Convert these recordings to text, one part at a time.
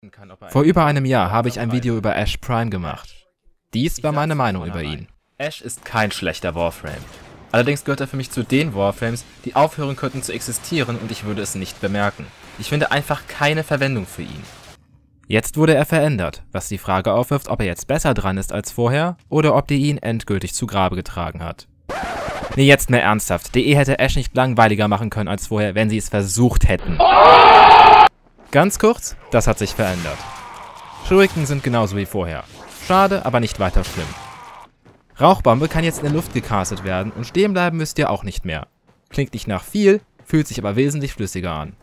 Vor über einem Jahr habe ich ein Video über Ash Prime gemacht. Dies war meine Meinung über ihn. Ash ist kein schlechter Warframe. Allerdings gehört er für mich zu den Warframes, die aufhören könnten zu existieren und ich würde es nicht bemerken. Ich finde einfach keine Verwendung für ihn. Jetzt wurde er verändert, was die Frage aufwirft, ob er jetzt besser dran ist als vorher oder ob die ihn endgültig zu Grabe getragen hat. Nee, jetzt mehr ernsthaft. DE hätte Ash nicht langweiliger machen können als vorher, wenn sie es versucht hätten. Ganz kurz, das hat sich verändert. Shuriken sind genauso wie vorher. Schade, aber nicht weiter schlimm. Rauchbombe kann jetzt in der Luft gecastet werden und stehen bleiben müsst ihr auch nicht mehr. Klingt nicht nach viel, fühlt sich aber wesentlich flüssiger an.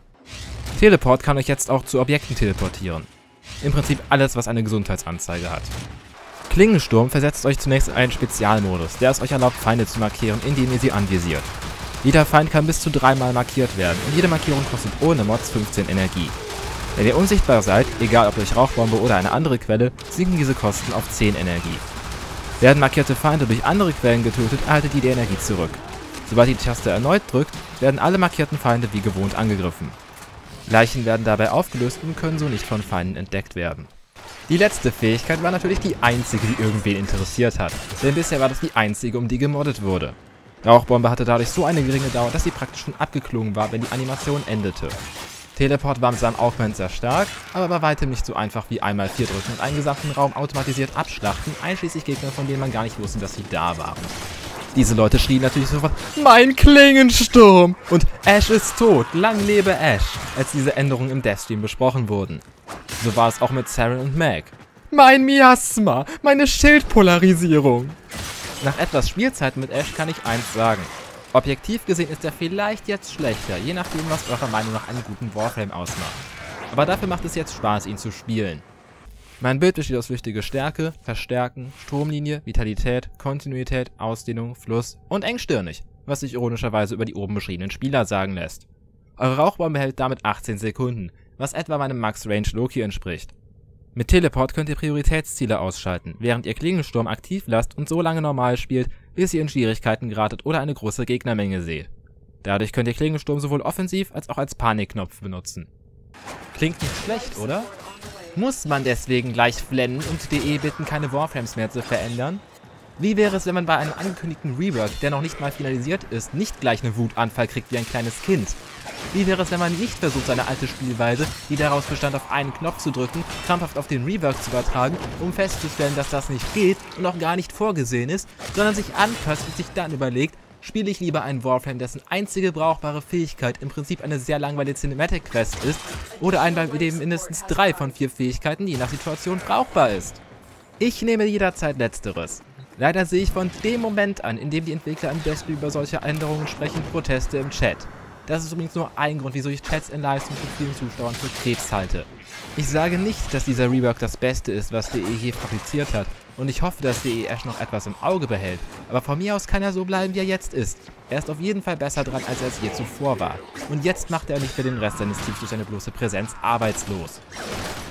Teleport kann euch jetzt auch zu Objekten teleportieren. Im Prinzip alles, was eine Gesundheitsanzeige hat. Klingensturm versetzt euch zunächst in einen Spezialmodus, der es euch erlaubt, Feinde zu markieren, indem ihr sie anvisiert. Jeder Feind kann bis zu 3-mal markiert werden und jede Markierung kostet ohne Mods 15 Energie. Wenn ihr unsichtbar seid, egal ob durch Rauchbombe oder eine andere Quelle, sinken diese Kosten auf 10 Energie. Werden markierte Feinde durch andere Quellen getötet, erhaltet ihr die Energie zurück. Sobald ihr die Taste erneut drückt, werden alle markierten Feinde wie gewohnt angegriffen. Leichen werden dabei aufgelöst und können so nicht von Feinden entdeckt werden. Die letzte Fähigkeit war natürlich die einzige, die irgendwen interessiert hat, denn bisher war das die einzige, um die gemoddet wurde. Rauchbombe hatte dadurch so eine geringe Dauer, dass sie praktisch schon abgeklungen war, wenn die Animation endete. Teleport war mit seinem Augment sehr stark, aber bei weitem nicht so einfach wie einmal 4 drücken und einen gesamten Raum automatisiert abschlachten, einschließlich Gegner, von denen man gar nicht wusste, dass sie da waren. Diese Leute schrien natürlich sofort, mein Klingensturm! Und Ash ist tot, lang lebe Ash, als diese Änderungen im Deathstream besprochen wurden. So war es auch mit Saren und Meg. Mein Miasma, meine Schildpolarisierung! Nach etwas Spielzeit mit Ash kann ich eins sagen. Objektiv gesehen ist er vielleicht jetzt schlechter, je nachdem, was eurer Meinung nach einen guten Warframe ausmacht. Aber dafür macht es jetzt Spaß, ihn zu spielen. Mein Bild besteht aus flüchtiger Stärke, Verstärken, Stromlinie, Vitalität, Kontinuität, Ausdehnung, Fluss und engstirnig, was sich ironischerweise über die oben beschriebenen Spieler sagen lässt. Eure Rauchbombe hält damit 18 Sekunden, was etwa meinem Max Range Loki entspricht. Mit Teleport könnt ihr Prioritätsziele ausschalten, während ihr Klingensturm aktiv lasst und so lange normal spielt, bis ihr in Schwierigkeiten geratet oder eine große Gegnermenge seht. Dadurch könnt ihr Klingensturm sowohl offensiv als auch als Panikknopf benutzen. Klingt nicht schlecht, oder? Muss man deswegen gleich flennen und DE bitten, keine Warframes mehr zu verändern? Wie wäre es, wenn man bei einem angekündigten Rework, der noch nicht mal finalisiert ist, nicht gleich einen Wutanfall kriegt wie ein kleines Kind? Wie wäre es, wenn man nicht versucht, seine alte Spielweise, die daraus bestand, auf einen Knopf zu drücken, krampfhaft auf den Rework zu übertragen, um festzustellen, dass das nicht geht und auch gar nicht vorgesehen ist, sondern sich anpasst und sich dann überlegt, spiele ich lieber einen Warframe, dessen einzige brauchbare Fähigkeit im Prinzip eine sehr langweilige Cinematic Quest ist, oder einen, bei dem mindestens 3 von 4 Fähigkeiten je nach Situation brauchbar ist. Ich nehme jederzeit Letzteres. Leider sehe ich von dem Moment an, in dem die Entwickler am besten über solche Änderungen sprechen, Proteste im Chat. Das ist übrigens nur ein Grund, wieso ich Chats in Livestreams mit vielen Zuschauern für Krebs halte. Ich sage nicht, dass dieser Rework das Beste ist, was DE je fabriziert hat, und ich hoffe, dass DE Ash noch etwas im Auge behält, aber von mir aus kann er so bleiben, wie er jetzt ist. Er ist auf jeden Fall besser dran, als er es je zuvor war. Und jetzt macht er nicht für den Rest seines Teams durch seine bloße Präsenz arbeitslos.